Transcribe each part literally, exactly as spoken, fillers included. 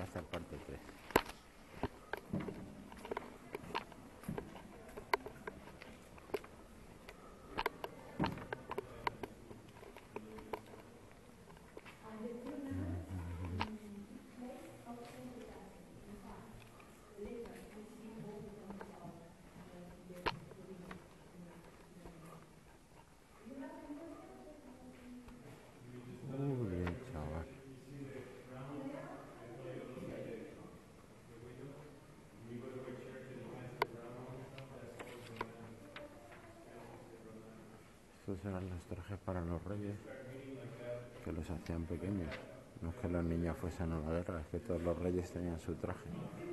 hasta el cuarto tres. Muy bien, chaval. Estos eran los trajes para los reyes, que los hacían pequeños. No es que los niños fuesen a la guerra, es que todos los reyes tenían su traje.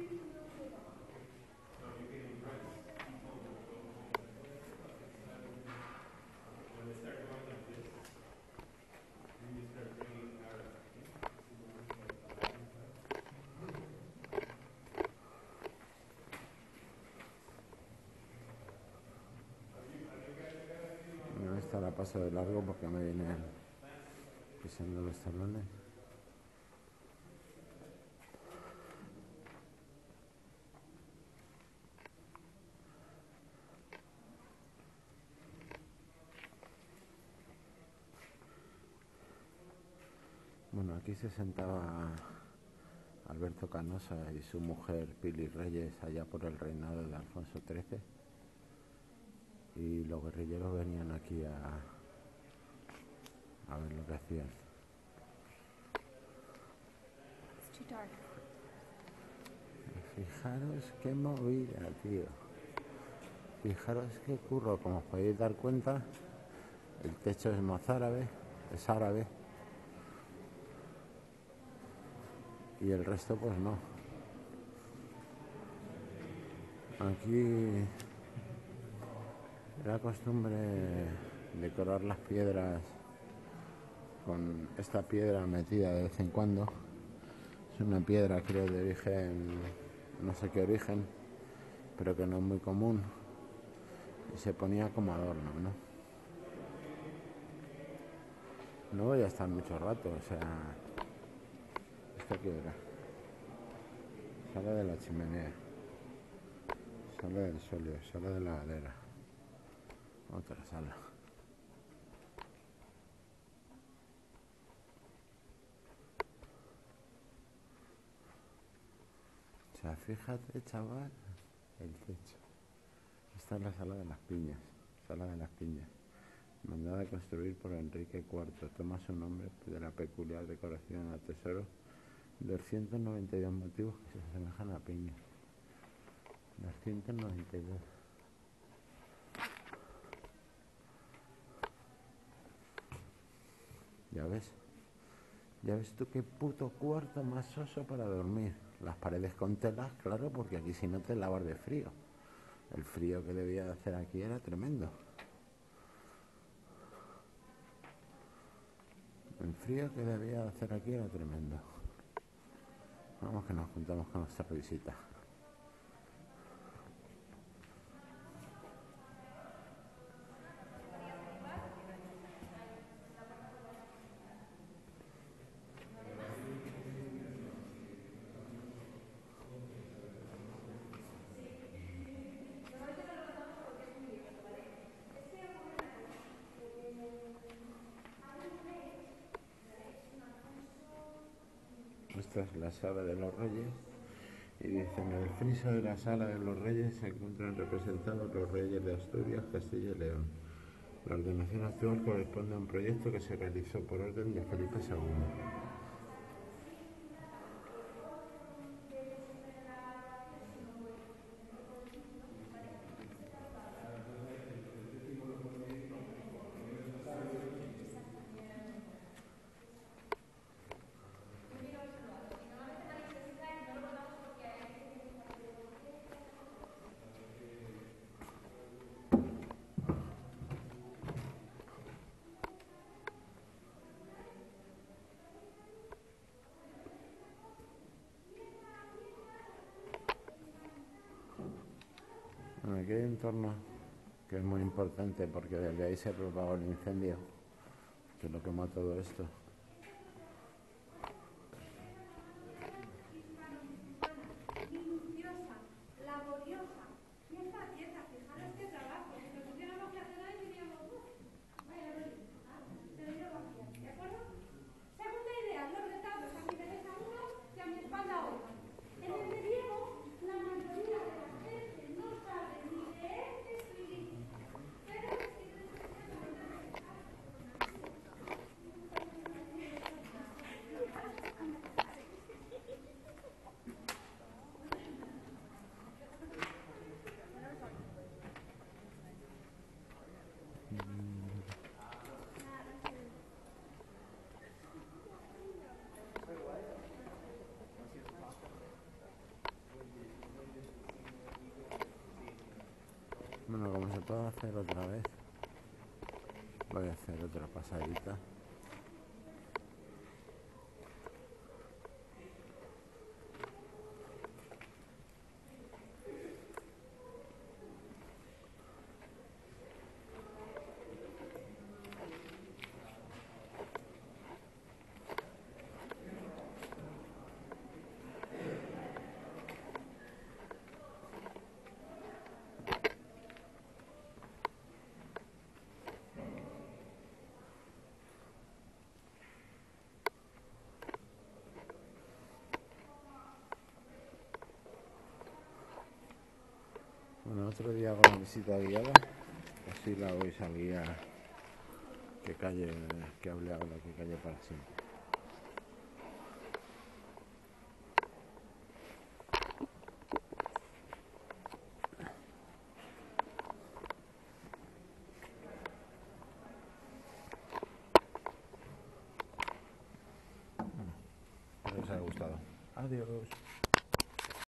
No, esta la paso de largo porque me vienen pisando los talones. Bueno, aquí se sentaba Alberto Canosa y su mujer Pili Reyes allá por el reinado de Alfonso trece, y los guerrilleros venían aquí a, a ver lo que hacían. Fijaros qué movida, tío. Fijaros qué curro. Como os podéis dar cuenta, el techo es mozárabe, es árabe, y el resto pues no. Aquí era costumbre decorar las piedras con esta piedra metida de vez en cuando. Es una piedra, creo, de origen, no sé qué origen, pero que no es muy común, y se ponía como adorno, ¿no? No voy a estar mucho rato, o sea, ¿esto qué era? Sala de la chimenea, sala del solio, sala de la galera, otra sala. O sea, fíjate, chaval, el techo. Esta es la sala de las piñas, sala de las piñas, mandada a construir por Enrique cuarto. Toma su nombre de la peculiar decoración al tesoro, doscientos noventa y dos motivos que se asemejan a piñas. doscientos noventa y dos. Ya ves, ya ves tú qué puto cuarto más soso para dormir. Las paredes con telas, claro, porque aquí si no te lavas de frío. El frío que debía de hacer aquí era tremendo. El frío que debía de hacer aquí era tremendo. Vamos, que nos juntamos con nuestra visita. Esta es la sala de los reyes, y dice: en el friso de la sala de los reyes se encuentran representados los reyes de Asturias, Castilla y León. La ordenación actual corresponde a un proyecto que se realizó por orden de Felipe segundo. Bueno, aquí hay un entorno que es muy importante porque desde ahí se propagó el incendio, que es lo quemó todo esto. se puede hacer otra vez. Voy a hacer otra pasadita. Bueno, otro día hago una visita guiada, así la voy a guiar, que calle, que hable ahora, que calle para siempre. Espero que os haya gustado. Adiós.